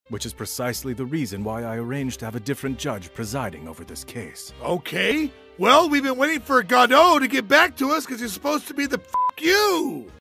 which is precisely the reason why I arranged to have a different judge presiding over this case. Okay. Well, we've been waiting for Godot to get back to us because he's supposed to be the you.